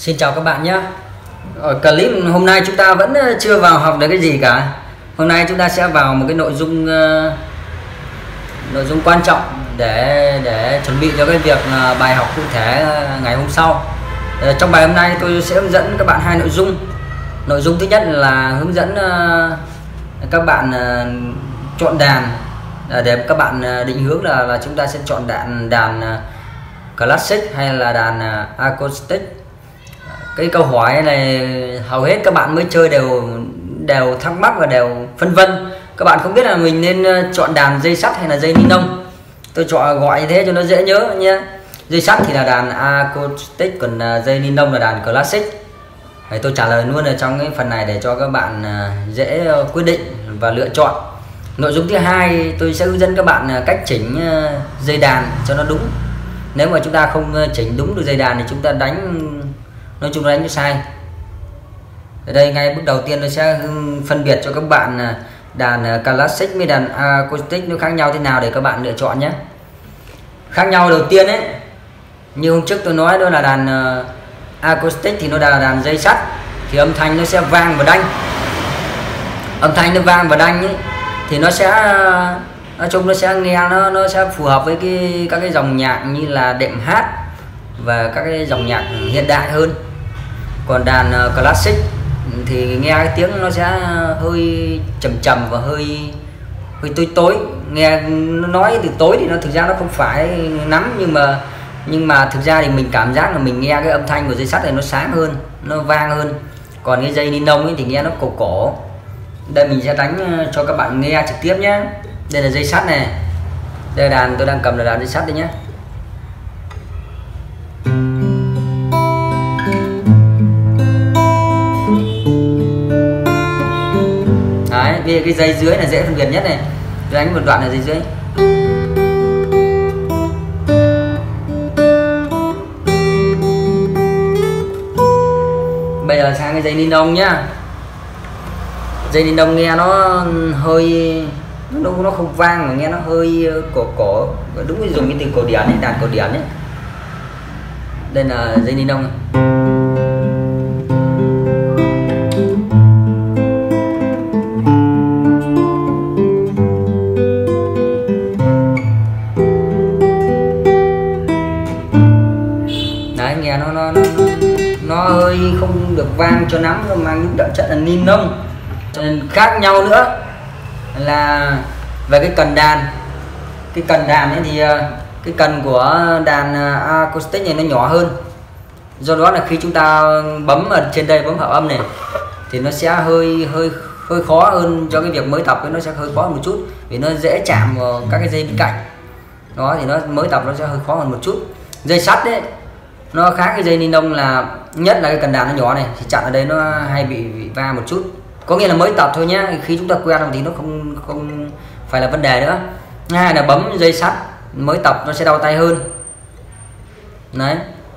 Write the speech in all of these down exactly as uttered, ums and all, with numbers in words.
Xin chào các bạn nhé. Ở clip hôm nay chúng ta vẫn chưa vào học được cái gì cả. Hôm nay chúng ta sẽ vào một cái nội dung uh, nội dung quan trọng để để chuẩn bị cho cái việc uh, bài học cụ thể uh, ngày hôm sau. Uh, trong bài hôm nay tôi sẽ hướng dẫn các bạn hai nội dung. Nội dung thứ nhất là hướng dẫn uh, các bạn uh, chọn đàn uh, để các bạn uh, định hướng là, là chúng ta sẽ chọn đàn đàn uh, classic hay là đàn uh, acoustic. Cái câu hỏi này hầu hết các bạn mới chơi đều đều thắc mắc và đều phân vân. Các bạn không biết là mình nên chọn đàn dây sắt hay là dây ni lông. Tôi chọn gọi như thế cho nó dễ nhớ nhé. Dây sắt thì là đàn acoustic, còn dây ni lông là đàn classic. Đấy, tôi trả lời luôn ở trong cái phần này để cho các bạn dễ quyết định và lựa chọn. Nội dung thứ hai tôi sẽ hướng dẫn các bạn cách chỉnh dây đàn cho nó đúng. Nếu mà chúng ta không chỉnh đúng được dây đàn thì chúng ta đánh nói chung là đánh sai. Ở đây ngay bước đầu tiên tôi sẽ phân biệt cho các bạn đàn classic với đàn acoustic nó khác nhau thế nào để các bạn lựa chọn nhé. Khác nhau đầu tiên ấy, như hôm trước tôi nói đó là đàn acoustic thì nó là đàn dây sắt, thì âm thanh nó sẽ vang và đanh. Âm thanh nó vang và đanh ấy, thì nó sẽ nói chung nó sẽ nghe nó nó sẽ phù hợp với cái các cái dòng nhạc như là đệm hát và các cái dòng nhạc hiện đại hơn. Còn đàn classic thì nghe cái tiếng nó sẽ hơi trầm trầm và hơi hơi tối tối, nghe nó nói từ tối thì nó thực ra nó không phải lắm, nhưng mà nhưng mà thực ra thì mình cảm giác là mình nghe cái âm thanh của dây sắt này nó sáng hơn, nó vang hơn. Còn cái dây ni lông ấy thì nghe nó cổ cổ. Đây mình sẽ đánh cho các bạn nghe trực tiếp nhé. Đây là dây sắt này, đây là đàn tôi đang cầm là đàn dây sắt đấy nhé. Đấy, cái dây dưới là dễ phân biệt nhất này. Tôi đánh một đoạn là dây dưới. Bây giờ sang cái dây ni lông nhá. Dây ni lông nghe nó hơi nó nó không vang mà nghe nó hơi cổ cổ, đúng dùng cái từ cổ điển ấy, đàn cổ điển ấy. Đây là dây ni lông. Nghe nó nó nó hơi không được vang cho lắm, nó mang những đậm chất là ni lông. Cho nên khác nhau nữa là về cái cần đàn. Cái cần đàn ấy thì cái cần của đàn acoustic này nó nhỏ hơn, do đó là khi chúng ta bấm ở trên đây, bấm hợp âm này thì nó sẽ hơi hơi hơi khó hơn cho cái việc mới tập, nó sẽ hơi khó hơn một chút vì nó dễ chạm vào các cái dây bên cạnh đó, thì nó mới tập nó sẽ hơi khó hơn một chút. Dây sắt đấy nó khác cái dây ni lông là nhất là cái cần đàn nó nhỏ này thì chặn ở đây nó hay bị, bị va một chút, có nghĩa là mới tập thôi nhá. Khi chúng ta quen thì nó không không phải là vấn đề nữa. Hai là bấm dây sắt mới tập nó sẽ đau tay hơn đấy.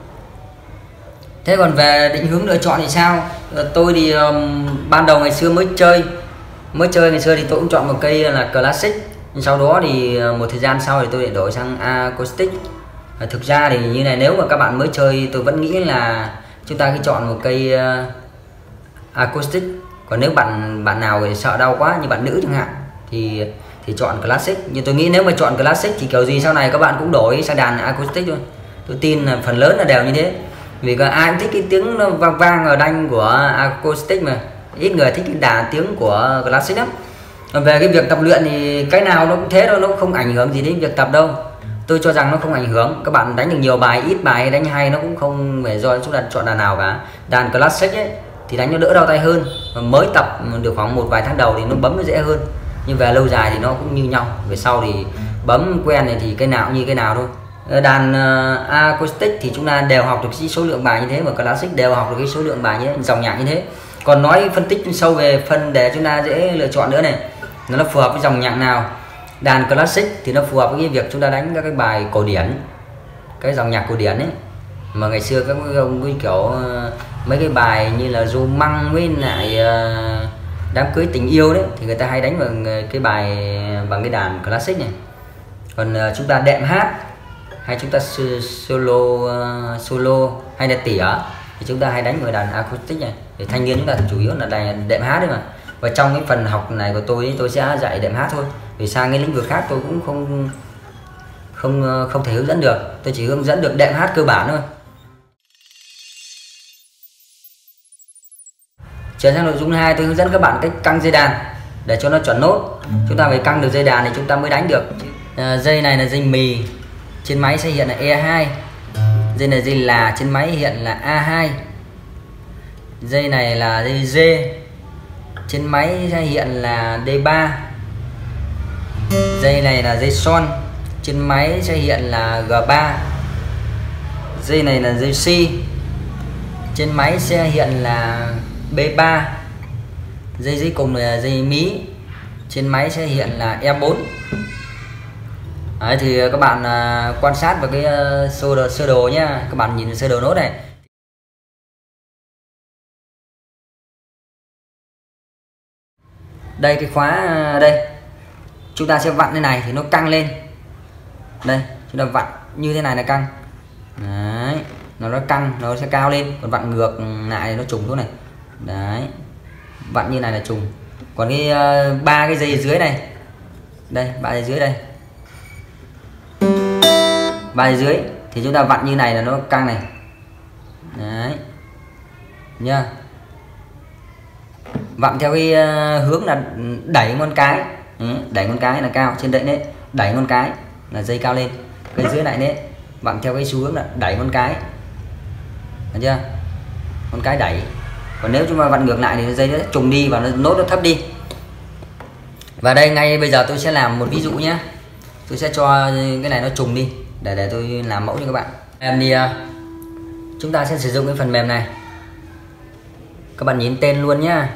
Thế còn về định hướng lựa chọn thì sao? Tôi thì um, ban đầu ngày xưa mới chơi mới chơi ngày xưa thì tôi cũng chọn một cây là classic, sau đó thì một thời gian sau thì tôi lại đổi sang acoustic. Thực ra thì như này, nếu mà các bạn mới chơi tôi vẫn nghĩ là chúng ta cứ chọn một cây uh, acoustic. Còn nếu bạn bạn nào thì sợ đau quá như bạn nữ chẳng hạn thì thì chọn classic. Nhưng tôi nghĩ nếu mà chọn classic thì kiểu gì sau này các bạn cũng đổi sang đàn acoustic thôi. Tôi tin là phần lớn là đều như thế, vì có ai cũng thích cái tiếng nó vang vang ở đanh của acoustic mà ít người thích cái đàn tiếng của classic lắm. Còn về cái việc tập luyện thì cái nào nó cũng thế thôi, nó cũng không ảnh hưởng gì đến việc tập đâu. Tôi cho rằng nó không ảnh hưởng. Các bạn đánh được nhiều bài, ít bài đánh hay nó cũng không phải do chúng ta chọn đàn nào cả. Đàn classic ấy thì đánh nó đỡ đau tay hơn, và mới tập được khoảng một vài tháng đầu thì nó bấm nó dễ hơn, nhưng về lâu dài thì nó cũng như nhau. Về sau thì bấm quen này thì cái nào cũng như cái nào thôi. Đàn uh, acoustic thì chúng ta đều học được cái số lượng bài như thế, và classic đều học được cái số lượng bài như thế, dòng nhạc như thế. Còn nói phân tích sâu về phần để chúng ta dễ lựa chọn nữa này, nó phù hợp với dòng nhạc nào. Đàn classic thì nó phù hợp với cái việc chúng ta đánh các cái bài cổ điển, cái dòng nhạc cổ điển ấy mà ngày xưa các ông cái kiểu uh, mấy cái bài như là ru măng với lại uh, đám cưới tình yêu đấy thì người ta hay đánh bằng cái bài bằng cái đàn classic này. Còn uh, chúng ta đệm hát hay chúng ta solo uh, solo hay là tỉa thì chúng ta hay đánh vào đàn acoustic này. Để thanh niên chúng ta chủ yếu là đàn đệm hát đấy mà. Và trong cái phần học này của tôi tôi sẽ dạy đệm hát thôi, vì sang cái lĩnh vực khác tôi cũng không không không thể hướng dẫn được, tôi chỉ hướng dẫn được đệm hát cơ bản thôi. Chuyển sang nội dung hai, tôi hướng dẫn các bạn cách căng dây đàn để cho nó chuẩn nốt. Chúng ta phải căng được dây đàn thì chúng ta mới đánh được. À, dây này là dây mì, trên máy sẽ hiện là E hai. Dây này dây là, trên máy hiện là A hai. Dây này là dây G, trên máy sẽ hiện là D ba. Dây này là dây son, trên máy sẽ hiện là G ba. Dây này là dây C, trên máy sẽ hiện là B ba. Dây dưới cùng là dây mí, trên máy sẽ hiện là E bốn. Đấy, thì các bạn uh, quan sát vào cái uh, sơ đồ, sơ đồ nhá, các bạn nhìn sơ đồ nốt này. Đây cái khóa uh, đây chúng ta sẽ vặn thế này thì nó căng lên. Đây chúng ta vặn như thế này là căng. Đấy, nó nó căng nó sẽ cao lên, còn vặn ngược lại nó trùng chỗ này. Đấy, vặn như này là trùng. Còn cái uh, ba cái dây dưới này, đây ba dây dưới đây, ba dây dưới thì chúng ta vặn như này là nó căng này. Đấy nha, vặn theo cái uh, hướng là đẩy ngón cái. Đấy, đẩy ngón cái là cao trên đậy đấy, đẩy ngón cái là dây cao lên. Cái dưới này đấy vặn theo cái xu hướng là đẩy ngón cái, được chưa, ngón cái đẩy. Còn nếu chúng ta vặn ngược lại thì dây nó trùng đi và nó nốt nó thấp đi. Và đây ngay bây giờ tôi sẽ làm một ví dụ nhé. Tôi sẽ cho cái này nó trùng đi để để tôi làm mẫu cho các bạn. Em đi, chúng ta sẽ sử dụng cái phần mềm này. Các bạn nhìn tên luôn nhá.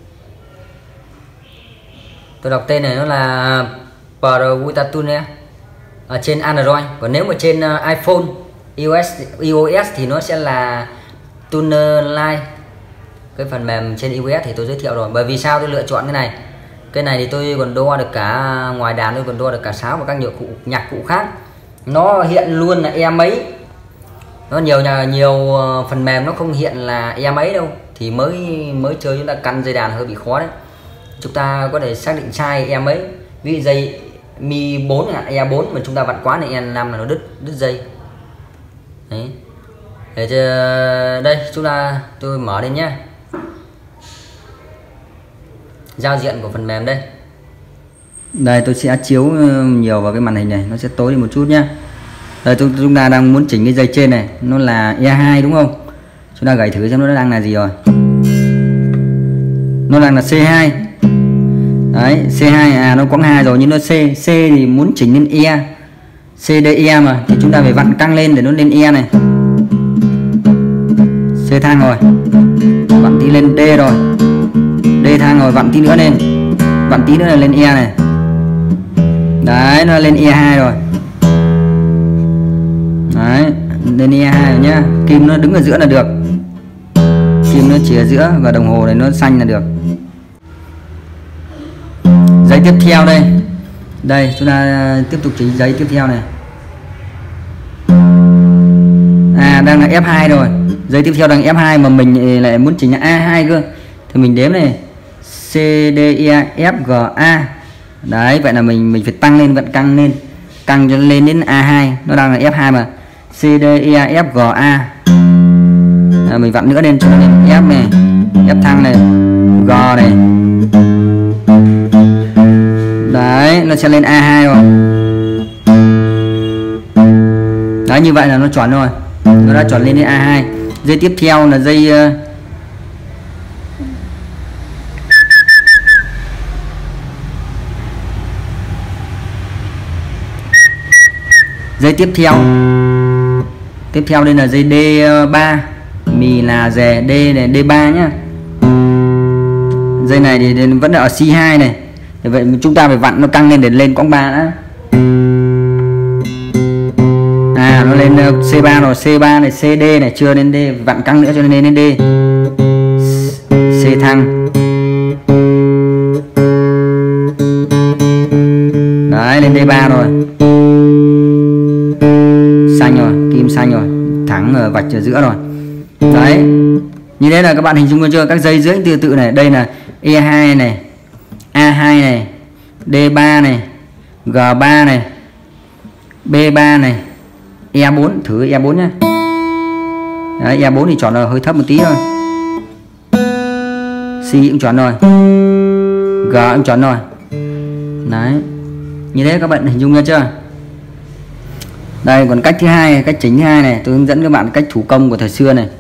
Tôi đọc tên này nó là Pro Guitar Tuner ở trên Android. Còn nếu mà trên iPhone iOS iOS thì nó sẽ là Tuner Lite. Cái phần mềm trên iOS thì tôi giới thiệu rồi. Bởi vì sao tôi lựa chọn cái này? Cái này thì tôi còn đo được cả, ngoài đàn tôi còn đo được cả sáo và các nhạc cụ nhạc cụ khác. Nó hiện luôn là E mấy. Nó nhiều nhà nhiều phần mềm nó không hiện là E mấy đâu, thì mới mới chơi chúng ta căn dây đàn hơi bị khó đấy. Chúng ta có thể xác định sai E mấy. Ví dụ dây mi bốn là E bốn mà chúng ta vặn quá này E năm là nó đứt đứt dây. Đấy. Để cho, đây chúng ta tôi mở lên nhé. Giao diện của phần mềm đây. Đây tôi sẽ chiếu nhiều vào cái màn hình này, nó sẽ tối đi một chút nhé. Đây chúng ta đang muốn chỉnh cái dây trên này, nó là E hai đúng không? Chúng ta gảy thử xem nó đang là gì rồi. Nó đang là C hai. Đấy, C hai à, nó quãng hai rồi nhưng nó C, C thì muốn chỉnh lên E. C D E mà thì chúng ta phải vặn căng lên để nó lên E này. C thang rồi. Vặn tí lên D rồi. D thang rồi, vặn tí nữa lên. Vặn tí nữa là lên E này. Đấy, nó lên E hai rồi. Đấy, lên E hai rồi nhá. Kim nó đứng ở giữa là được. Kim nó chỉ ở giữa và đồng hồ này nó xanh là được. Giấy tiếp theo đây. Đây, chúng ta tiếp tục chỉnh giấy tiếp theo này. À, đang là F hai rồi. Giấy tiếp theo đang F hai mà mình lại muốn chỉnh là A hai cơ. Thì mình đếm này. C, D, E, F, G, A. Đấy, vậy là mình mình phải tăng lên, vẫn căng lên. Căng cho lên đến A hai. Nó đang là F hai mà. C, D, E, F, G, A. À, mình vặn nữa lên cho nó lên F này. F thăng này. G này. Đấy, nó sẽ lên A hai rồi. Đấy, như vậy là nó chuẩn rồi. Nó đã chuẩn lên đến A hai. Dây tiếp theo là dây uh, dây tiếp theo. Tiếp theo đây là dây D ba. Mì là rè D này, D ba nhá. Dây này thì vẫn là ở C hai này. Để vậy chúng ta phải vặn nó căng lên để lên quãng ba đã. À, nó lên C ba rồi, C ba này, C D này, chưa lên D, vặn căng nữa cho nên lên D. C thăng. Đấy, lên D ba rồi. Xanh rồi, kim xanh rồi, thẳng ở vạch ở giữa rồi. Đấy, như thế là các bạn hình dung chưa, các dây dưới tương tự này, đây là E hai này, A hai này, D ba này, G ba này, B ba này, E bốn, thử E bốn nhé. Đấy, E bốn thì chọn là hơi thấp một tí thôi. C cũng chọn rồi, G cũng chọn rồi. Đấy, như thế các bạn hình dung ra chưa. Đây còn cách thứ hai, cách chỉnh thứ hai này, tôi hướng dẫn các bạn cách thủ công của thời xưa này.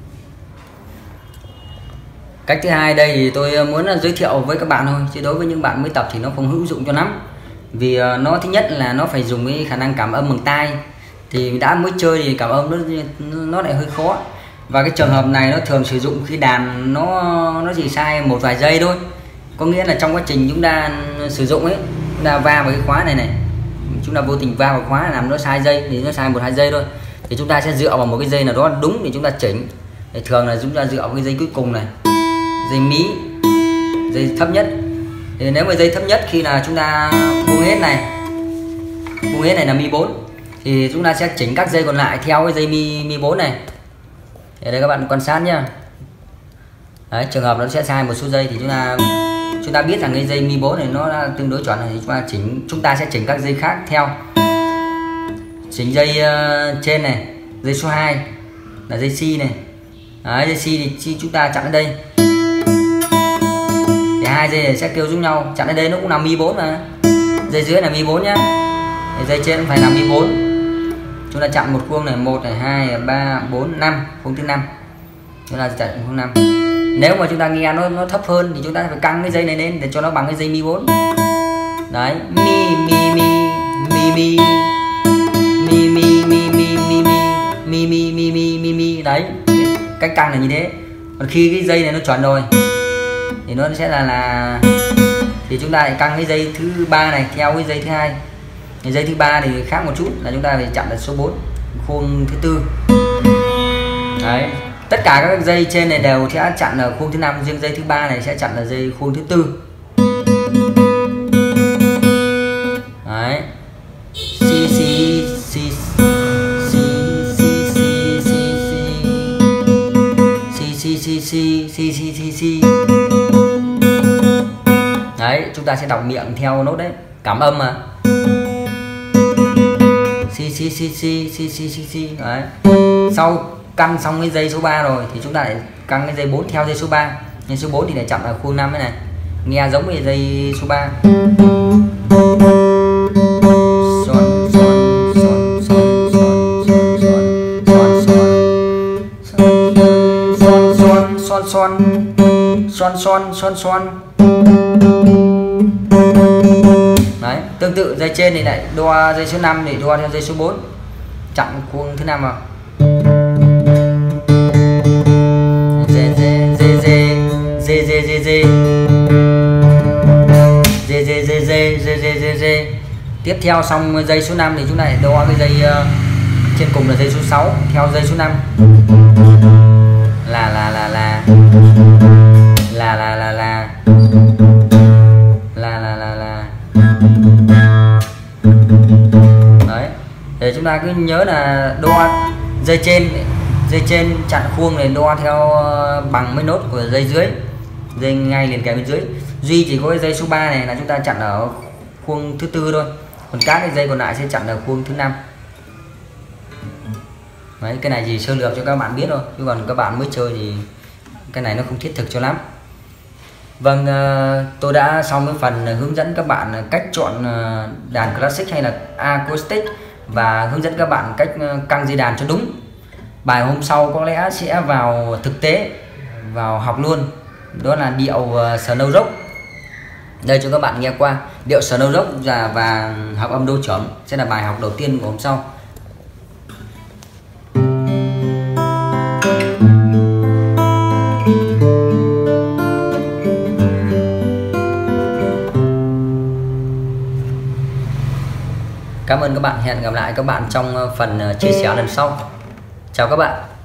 Cách thứ hai đây thì tôi muốn giới thiệu với các bạn thôi, chứ đối với những bạn mới tập thì nó không hữu dụng cho lắm. Vì nó thứ nhất là nó phải dùng cái khả năng cảm âm bằng tai, thì đã mới chơi thì cảm âm nó nó lại hơi khó. Và cái trường hợp này nó thường sử dụng khi đàn nó nó chỉ sai một vài giây thôi. Có nghĩa là trong quá trình chúng ta sử dụng ấy, chúng ta va vào cái khóa này này, chúng ta vô tình va vào khóa làm nó sai dây, thì nó sai một hai giây thôi, thì chúng ta sẽ dựa vào một cái dây nào đó đúng để chúng ta chỉnh. Thì thường là chúng ta dựa vào cái dây cuối cùng này, dây mí, dây thấp nhất. Thì nếu mà dây thấp nhất khi là chúng ta buông hết này, buông hết này là mi bốn, thì chúng ta sẽ chỉnh các dây còn lại theo cái dây mi mi bốn này. Để đây các bạn quan sát nhá. Đấy, trường hợp nó sẽ sai một số dây thì chúng ta chúng ta biết rằng cái dây mi bốn này nó đã tương đối chuẩn này, thì chúng ta chỉnh chúng ta sẽ chỉnh các dây khác theo. Chỉnh dây uh, trên này, dây số hai là dây C này. Đấy, dây C thì C chúng ta chặn ở đây. Thì hai dây này sẽ kêu giống nhau, chặn ở đây nó cũng là mi bốn mà. Dây dưới là mi bốn nhá. Thì dây trên cũng phải là mi bốn. Chúng ta chặn một khuôn này, một này, hai, ba, bốn, năm, khuôn thứ năm. Chúng ta chặn khuôn năm. Nếu mà chúng ta nghe nó nó thấp hơn thì chúng ta phải căng cái dây này lên để cho nó bằng cái dây mi bốn. Đấy, mi mi mi mi mi mi mi mi mi mi mi mi mi mi mi mi mi đấy. Cách căng là như thế. Còn khi cái dây này nó chuẩn rồi thì nó sẽ là là thì chúng ta lại căng cái dây thứ ba này theo cái dây thứ hai. Cái dây thứ ba thì khác một chút, là chúng ta phải chặn là số bốn, khuôn thứ tư. Đấy, tất cả các dây trên này đều sẽ chặn ở khuôn thứ năm, riêng dây thứ ba này sẽ chặn là dây khuôn thứ tư. Đấy, si si si si si si si si si si si si si. Đấy, chúng ta sẽ đọc miệng theo nốt đấy, cảm âm mà. Si si si si si si si si. Đấy. Sau căn xong cái dây số ba rồi thì chúng ta lại căng cái dây bốn theo dây số ba. Dây số bốn thì lại chặn ở khuôn năm thế này. Nghe giống với dây số ba. Son son son son son son son son son son son son son. Đấy, tương tự dây trên thì lại đo dây số năm thì đo theo dây số bốn, chặn khuôn thứ năm vào. Dê dê dê dê dê dê dê dê dê dê dê dê dê dê dê dê. Tiếp theo xong dây số năm thì chúng ta lại đo cái dây uh, trên cùng là dây số sáu theo dây số năm. Là là là là là là là là là là là là. Đấy, để chúng ta cứ nhớ là đo dây trên, dây trên chặn khuôn này đo theo bằng mấy nốt của dây dưới, dây ngay liền kề bên dưới. Duy chỉ có cái dây số ba này là chúng ta chặn ở khuôn thứ tư thôi, còn các cái dây còn lại sẽ chặn ở khuôn thứ năm. Đấy, cái này chỉ sơ lược cho các bạn biết thôi, chứ còn các bạn mới chơi thì cái này nó không thiết thực cho lắm. Vâng, tôi đã xong cái phần hướng dẫn các bạn cách chọn đàn classic hay là acoustic và hướng dẫn các bạn cách căng dây đàn cho đúng. Bài hôm sau có lẽ sẽ vào thực tế, vào học luôn. Đó là điệu Snow Rock. Đây cho các bạn nghe qua điệu Snow Rock và, và học âm đô trưởng sẽ là bài học đầu tiên của hôm sau. Cảm ơn các bạn, hẹn gặp lại các bạn trong phần chia sẻ lần sau. Chào các bạn.